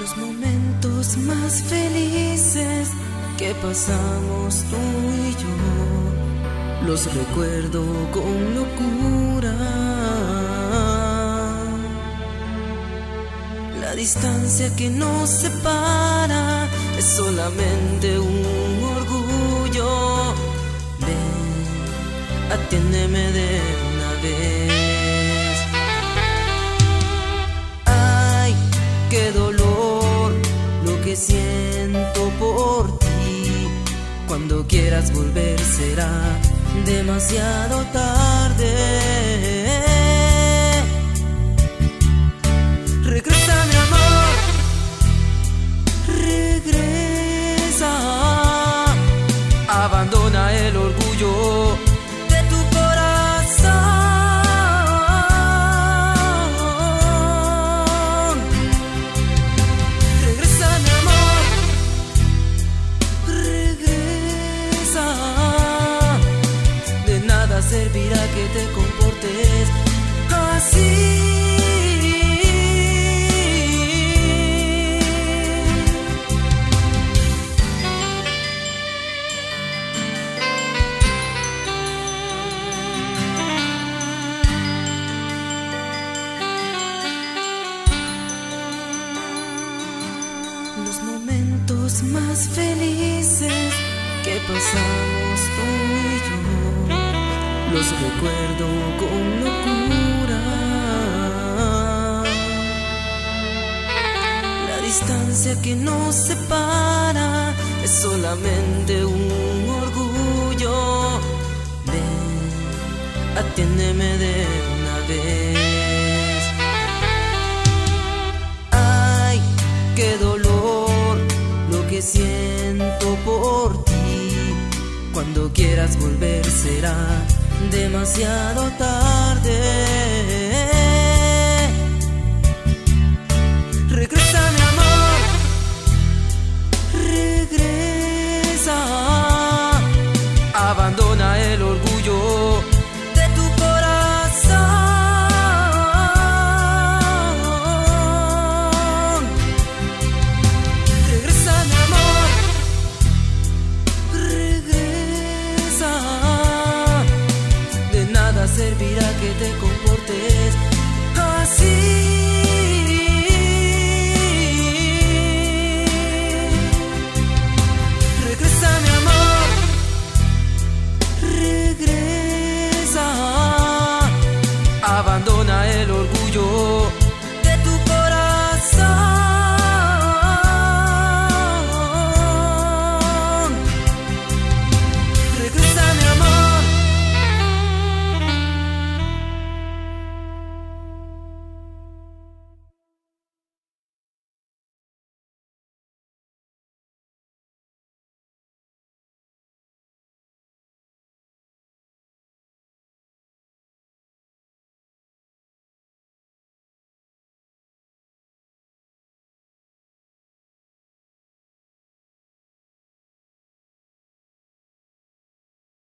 Los momentos más felices que pasamos tú y yo, los recuerdo con locura. La distancia que nos separa es solamente un orgullo. Ven, atiéndeme de una vez. Ay, qué dolor lo que siento por ti. Cuando quieras volver será demasiado tarde. Regresa, mi amor, regresa. Abandona el orgullo de tu corazón. Regresa, mi amor, regresa. De nada servirá que te comportes así. Los momentos más felices que pasamos tú y yo, los recuerdo con locura. La distancia que nos separa es solamente un orgullo. Ven, atiéndeme de una vez. Ay, qué dolor lo que siento por ti. Cuando quieras volver será demasiado tarde. Regresa, mi amor, regresa. Abandona el orgullo de tu corazón. Regresa, mi amor, regresa. De nada servirá que te comportes así. Regresa, mi amor, regresa. Abandona el orgullo